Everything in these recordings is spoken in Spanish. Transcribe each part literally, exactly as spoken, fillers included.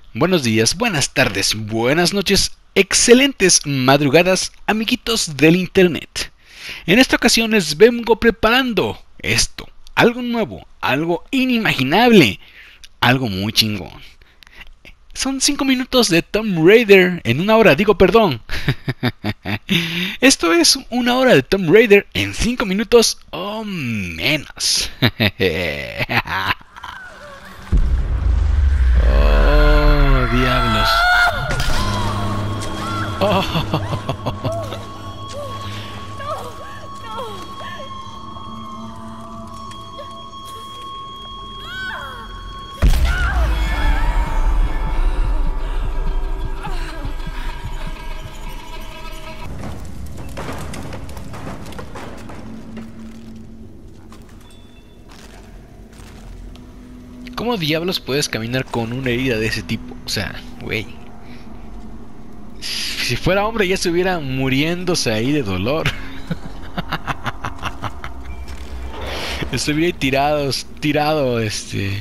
Buenos días, buenas tardes, buenas noches, excelentes madrugadas, amiguitos del internet. En esta ocasión les vengo preparando esto, algo nuevo, algo inimaginable, algo muy chingón. Son cinco minutos de Tomb Raider en una hora, digo perdón. Esto es una hora de Tomb Raider en cinco minutos o menos. Oh, diablos. Oh. ¿Cómo diablos puedes caminar con una herida de ese tipo? O sea, güey. Si fuera hombre ya estuviera muriéndose ahí de dolor. Estuviera ahí tirado, tirado, este...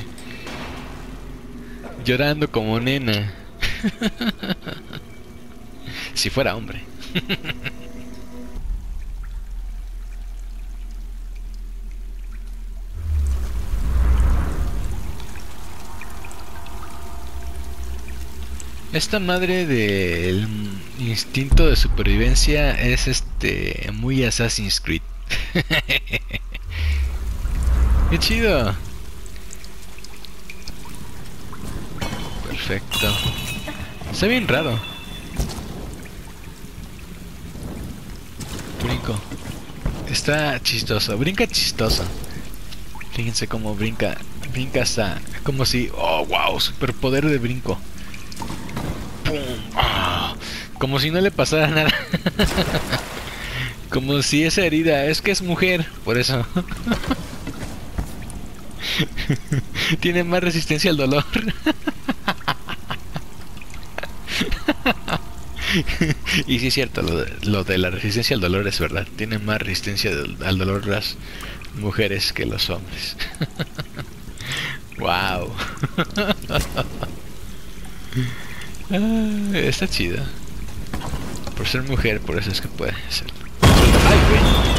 llorando como nena. Si fuera hombre. Esta madre del instinto de supervivencia es este muy Assassin's Creed. ¡Qué chido! Perfecto. Está bien raro. Brinco. Está chistoso. Brinca chistoso. Fíjense cómo brinca. Brinca hasta como si... ¡Oh, wow! Superpoder de brinco. ¡Pum! Oh, como si no le pasara nada. Como si esa herida... Es que es mujer. Por eso. Tiene más resistencia al dolor. Y sí es cierto, lo de, lo de la resistencia al dolor es verdad. Tienen más resistencia al dolor las mujeres que los hombres. Wow. Ah, está chida. Por ser mujer, por eso es que puede ser. Ay, güey.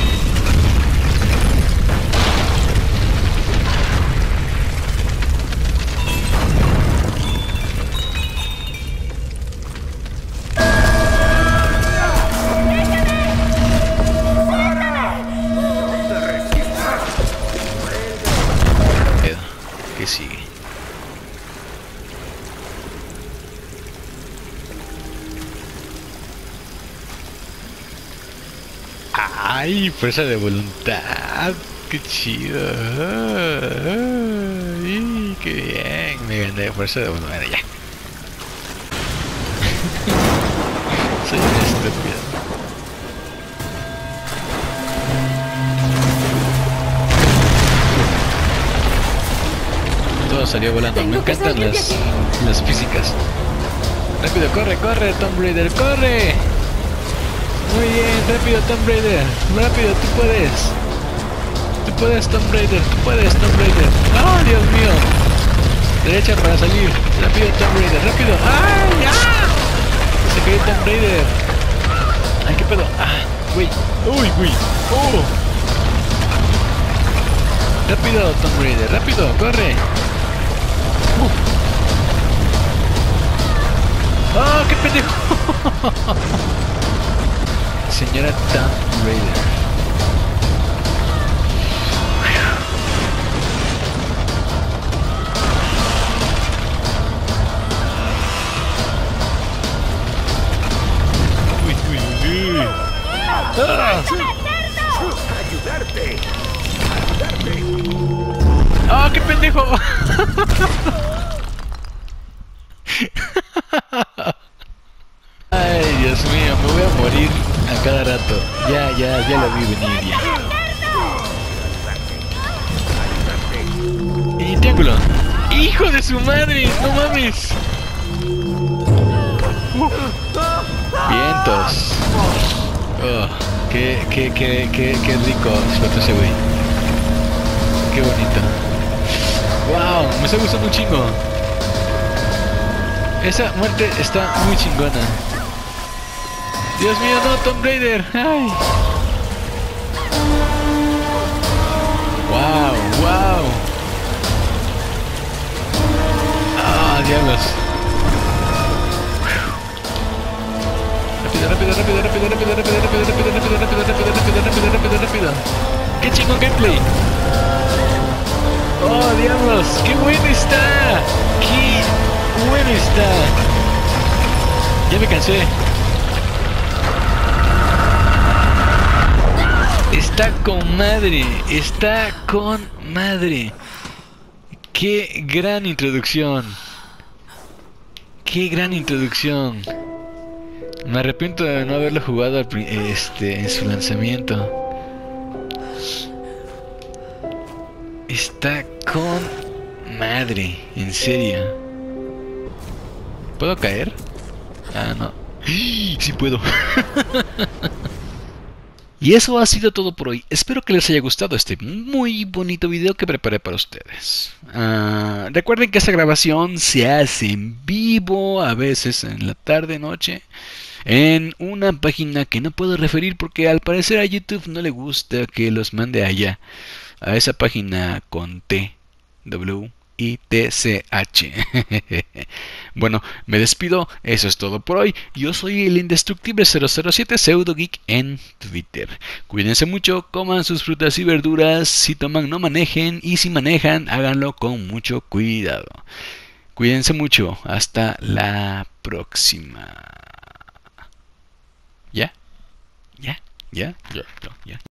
¿Qué sigue? Ay, fuerza de voluntad. Qué chido. Ay, qué bien. Me gané fuerza de voluntad. Bueno, ya. Soy un estúpido. Todo salió volando. Me encantan las, las físicas. Rápido, corre, corre, Tomb Raider, corre. Muy bien, rápido Tomb Raider, rápido, tú puedes. Tú puedes Tomb Raider, tú puedes Tomb Raider. ¡Oh, Dios mío! Derecha para salir, rápido Tomb Raider, rápido. ¡Ay, ah! Se cayó Tomb Raider. Ay, qué pedo. Ah, güey. Uy, güey. Oh. Rápido Tomb Raider, rápido, corre. Uh. ¡Oh, qué pendejo! Señora Tomb Raider. Uy, uy, uy. ¡Ah! ¡Ayudarte! ¡Ayudarte! ¡Oh, qué pendejo! Ay, Dios mío, me voy a morir a cada rato. Ya, ya, ya lo vi venir ya. Y triángulo. ¡Hijo de su madre! ¡No mames! Vientos. Oh, qué, qué, qué, qué, qué rico explotó ese güey. Qué bonito. Wow, me está gustando un chingo. Esa muerte está muy chingona. Dios mío, no, Tomb Raider. Ay. Wow, wow. Ah, diablos. Rápido, rápido, rápido, rápido, rápido, rápido, rápido, rápido, rápido, rápido, rápido, rápido, rápido, rápido, rápido. ¡Qué chingón gameplay! ¡Oh, diablos! ¡Qué bueno está! ¡Qué bueno está! Ya me cansé. Está con madre, está con madre. Qué gran introducción. Qué gran introducción. Me arrepiento de no haberlo jugado al este, en su lanzamiento. Está con madre, en serio. ¿Puedo caer? Ah, no. Sí puedo. Y eso ha sido todo por hoy. Espero que les haya gustado este muy bonito video que preparé para ustedes. Uh, recuerden que esta grabación se hace en vivo, a veces en la tarde, noche, en una página que no puedo referir porque al parecer a YouTube no le gusta que los mande allá, a esa página con T, W I T C H. Bueno, me despido, eso es todo por hoy. Yo soy el indestructible cero cero siete Pseudogeek en Twitter. Cuídense mucho, coman sus frutas y verduras, si toman no manejen y si manejan háganlo con mucho cuidado. Cuídense mucho, hasta la próxima. ¿Ya? ¿Ya? ¿Ya? ¿Ya? ¿Ya?